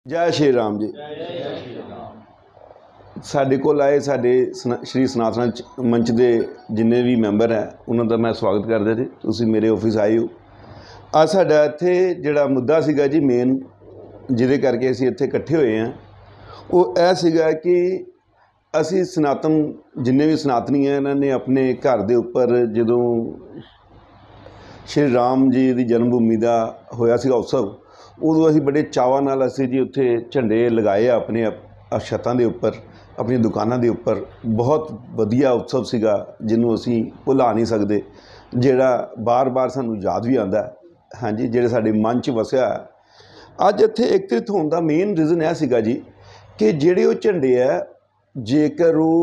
जय श्री राम जी। साडे कोल आए साडे श्री सनातन मंच के जिन्ने भी मैंबर है उन्होंने मैं स्वागत करदा जी। तुसीं मेरे ऑफिस आए हो। आज साडा इत्थे जिहड़ा मुद्दा सीगा जी मेन जिहदे करके असीं इत्थे इकट्ठे होए हैं वो यह सीगा कि असीं सनातन जिन्ने भी सनातनी हैं इन्होंने अपने घर के उपर जदों श्री राम जी की जन्मभूमि का होया सीगा उत्सव उदों असीं बड़े चावां नाल असीं जी उत्थे झंडे लगाए अपने छत्तां दे उपर अपनी दुकानां दे उपर। बहुत वधिया उत्सव सीगा जिन्हों असीं भुला नहीं सकते, जिहड़ा बार बार सानूं याद भी आंदा है। हाँ जी, जिहड़े साडे मन च वसिया अज इत्थे एकत्रित होने का मेन रीज़न यह सीगा जी कि जिहड़े वो झंडे है जेकर वो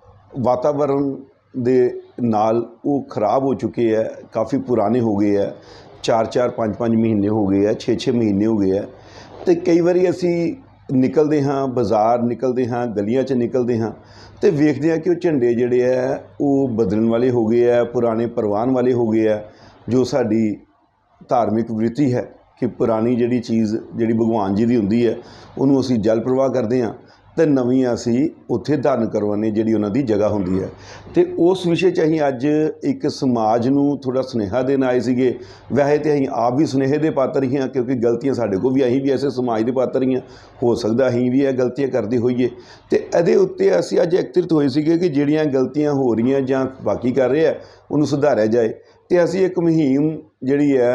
वातावरण दे नाल वो खराब हो चुके हैं, काफ़ी पुराने हो गए हैं, 4-4 5-5 महीने हो गए हैं, 6-6 महीने हो गए हैं। तो कई बारी असी निकलते हाँ बाज़ार निकलते हाँ गलियां च निकलते हाँ तो वेखते हैं कि वो झंडे जिहड़े है वो बदलण वाले हो गए हैं, पुराने परवान वाले हो गए हैं। जो साडी धार्मिक वृत्ति है कि पुरानी जिहड़ी चीज़ जिहड़ी भगवान जी की हुंदी है उन्होंने असी जल प्रवाह करते हैं तो नवीं असी उत्थे धारण करवाने जिहड़ी उन्हां दी जगह हुंदी है। तो उस विषय च असीं अज एक समाज नूं थोड़ा सुनेहा देण आए सीगे। वैसे तो असीं आप भी सुनेहे दे पात्र ही हाँ क्योंकि गलतियां साडे कोल भी असीं भी ऐसे समाज के पात्र ही हाँ, हो सकदा असीं भी यह गलतियां करदे होईए। तो इहदे उत्ते असीं अज एकत्रित होए सीगे कि जिहड़ियां गलतियां हो रहीआं जां बाकी कर रहे हैं उन्होंने सुधारिया जाए। तो असीं एक मुहिम जिहड़ी है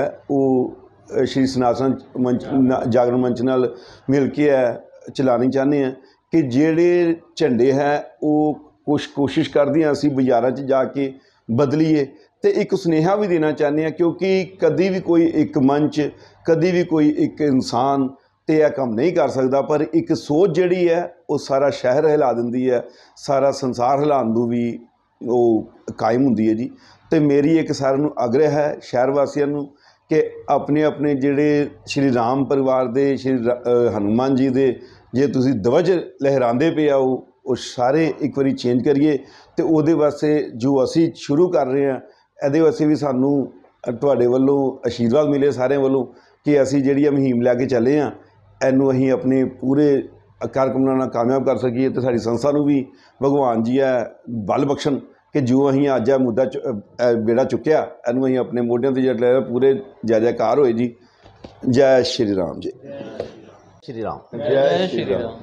वो श्री सनातन मंच जागरण मंच नाल मिल के चलानी चाहते हैं कि जिहड़े झंडे हैं वो कुछ कोशिश करते हैं असीं बाज़ारां च जाके बदलीए। तो एक सुनेहा भी देना चाहते हैं क्योंकि कभी भी कोई एक मंच कभी भी कोई एक इंसान तो यह काम नहीं कर सकता, पर एक सोच जिहड़ी है वो सारा शहर हिला दिंदी है, सारा संसार हिलाउण नूं भी वो कायम हुंदी है जी। तो मेरी एक सारिਆਂ ਨੂੰ आग्रह है शहर वासियों नूं कि अपने अपने जिहड़े श्री राम परिवार दे श्री हनुमान जी दे जे तुसीं ध्वज लहराते पे आओ वो सारे एक बारी चेंज करिए। तो उहदे वास्ते जो असी शुरू कर रहे हैं इहदे वास्ते भी सानूं तुहाडे वल्लों आशीर्वाद मिले सारे वल्लों कि असी जिहड़ी मुहिम लैके चले हाँ इहनूं असीं अपने पूरे कार्यक्रमां नाल कामयाब कर सकीए। तो साडी संस्था नूं भी भगवान जी है बल बख्शण कि जो असीं अज आ मुद्दा बेड़ा चुक्या इहनूं असीं अपने मोढियां ते जिहड़ा पूरे जय जयकार होए जी। जय श्री राम जी। श्री राम। जय श्री राम।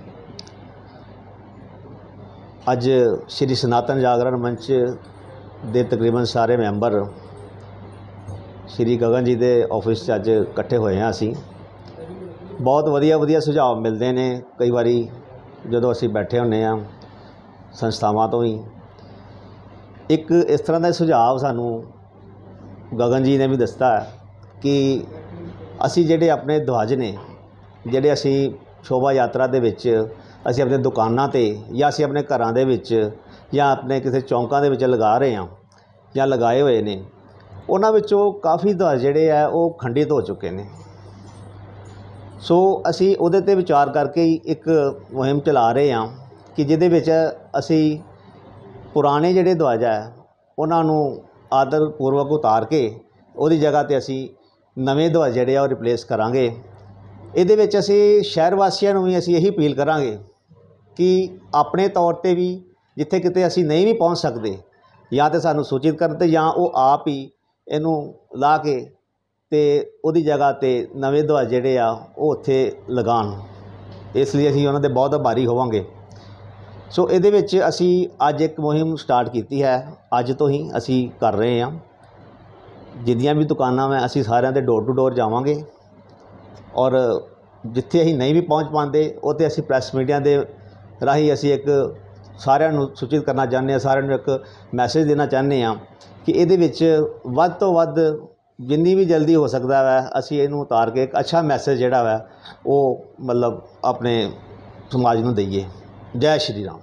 अज श्री सनातन जागरण मंच दे तकरीबन सारे मैंबर श्री गगन जी के ऑफिस से अज इकट्ठे होए हैं। असी बहुत वधिया वधिया सुझाव मिलते हैं कई बारी जदों असी बैठे होंने आ संस्थावां तो ही। एक इस तरह का सुझाव सानू गगन जी ने भी दसता है कि असी जिहड़े अपने ध्वज ने जिहड़े असी शोभा यात्रा दे विच असी अपने दुकानां ते या असी अपने घरां दे विच या अपने किसी चौंकां दे विच लगा रहे हैं या लगाए हुए ने उन्हां विचों काफ़ी ध्वज जिहड़े है वो खंडित हो चुके हैं। सो असी उहदे ते विचार करके ही एक मुहिम चला रहे हैं कि जिहदे विच असी पुराने जिहड़े ध्वज है उन्हां नूं आदर पूर्वक उतार के उहदी जगह ते असी नवें ध्वज जिहड़े आ रिप्लेस करांगे। इहदे विच असी शहर वासियों नूं भी असी यही अपील करांगे कि अपने तौर पर भी जिथे किते असी नहीं भी पहुँच सकते या तो सानूं सूचित कर ते या वो आप ही इनू ला के ते उहदी जगह ते नवें ध्वज जिहड़े आ वो उत्थे लगाण। इसलिए असी उन्हां दे बहुत आभारी होवांगे। सो इहदे विच असी अज एक मुहिम स्टार्ट की है, अज तो ही असी कर रहे हैं। जिद्दियां भी दुकानां मैं असी सारिਆਂ दे डोर टू डोर जावांगे और जिथे असीं नहीं भी पहुँच पाते उत्थे असी प्रैस मीडिया के राही असी एक सारिਆਂ ਨੂੰ सूचित करना चाहते हैं, सारिਆਂ ਨੂੰ एक मैसेज देना चाहते हैं कि इहदे विच वध तो वध जिन्नी भी जल्दी हो सकता है असी इहनूं उतार के एक अच्छा मैसेज जिहड़ा है वो मतलब अपने समाज नूं दईए। जय श्री राम।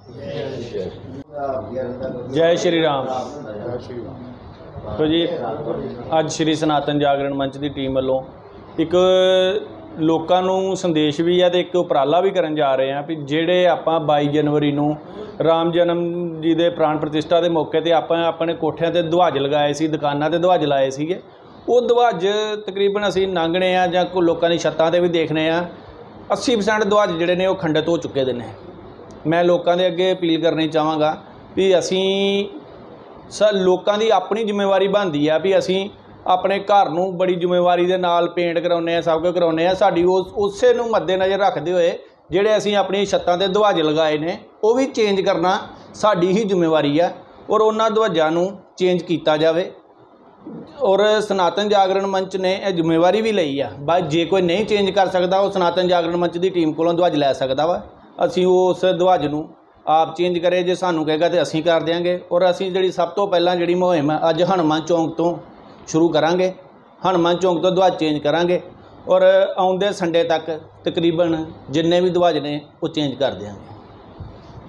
जय श्री राम। तो जी अज श्री सनातन जागरण मंच की टीम वालों एक लोकां नूं संदेश भी है तो एक उपराला भी करन जा रहे हैं भी जिहड़े आपां 22 जनवरी नूं राम जन्म जी दे प्राण प्रतिष्ठा के मौके ते आपां अपने कोठियां ते ध्वज लगाए सी, दुकानां ते ध्वज लाए सीगे। वो ध्वज तकरीबन असीं लंघने आ जां कोई लोकां दी छत्तां ते भी देखने आ 80% ਦਵਾਜ ਜਿਹੜੇ ਨੇ ਉਹ ਖੰਡਿਤ ਹੋ ਚੁੱਕੇ ਦੇ ਨੇ। ਮੈਂ ਲੋਕਾਂ ਦੇ ਅੱਗੇ ਅਪੀਲ ਕਰਨੀ ਚਾਹਾਂਗਾ ਵੀ ਅਸੀਂ ਲੋਕਾਂ ਦੀ ਆਪਣੀ ਜ਼ਿੰਮੇਵਾਰੀ ਬਣਦੀ ਆ ਵੀ ਅਸੀਂ ਆਪਣੇ ਘਰ ਨੂੰ ਬੜੀ ਜ਼ਿੰਮੇਵਾਰੀ ਦੇ ਨਾਲ ਪੇਂਟ ਕਰਾਉਂਦੇ ਆ, ਸਭ ਕੁਝ ਕਰਾਉਂਦੇ ਆ। ਸਾਡੀ ਉਸੇ ਨੂੰ ਮੱਦੇਨਜ਼ਰ ਰੱਖਦੇ ਹੋਏ ਜਿਹੜੇ ਅਸੀਂ ਆਪਣੀ ਛੱਤਾਂ ਤੇ ਦਵਾਜ ਲਗਾਏ ਨੇ ਉਹ ਵੀ ਚੇਂਜ ਕਰਨਾ ਸਾਡੀ ਹੀ ਜ਼ਿੰਮੇਵਾਰੀ ਆ ਔਰ ਉਹਨਾਂ ਦਵਾਜਾਂ ਨੂੰ ਚੇਂਜ ਕੀਤਾ ਜਾਵੇ। ਔਰ ਸਨਾਤਨ ਜਾਗਰਣ ਮੰਚ ਨੇ ਇਹ ਜ਼ਿੰਮੇਵਾਰੀ ਵੀ ਲਈ ਆ। ਬਸ ਜੇ ਕੋਈ ਨਹੀਂ ਚੇਂਜ ਕਰ ਸਕਦਾ ਉਹ ਸਨਾਤਨ ਜਾਗਰਣ ਮੰਚ ਦੀ ਟੀਮ ਕੋਲੋਂ ਦਵਾਜ ਲੈ ਸਕਦਾ ਵਾ। ਅਸੀਂ ਉਸ ਦਵਾਜ ਨੂੰ ਆਪ ਚੇਂਜ ਕਰੇ, ਜੇ ਸਾਨੂੰ ਕਹੇਗਾ ਤੇ ਅਸੀਂ ਕਰ ਦਿਆਂਗੇ। ਔਰ ਅਸੀਂ ਜਿਹੜੀ ਸਭ ਤੋਂ ਪਹਿਲਾਂ ਜਿਹੜੀ ਮੁਹਿੰਮ ਅੱਜ ਹਨੂੰਮਾਨ ਚੌਂਕ ਤੋਂ ਸ਼ੁਰੂ ਕਰਾਂਗੇ। ਹਨੂੰਮਾਨ ਚੌਂਕ ਤੋਂ ਦਵਾਜ ਚੇਂਜ ਕਰਾਂਗੇ ਔਰ ਆਉਂਦੇ ਸੰਡੇ ਤੱਕ ਤਕਰੀਬਨ ਜਿੰਨੇ ਵੀ ਦਵਾਜ ਨੇ ਉਹ ਚੇਂਜ ਕਰ ਦਿਆਂਗੇ।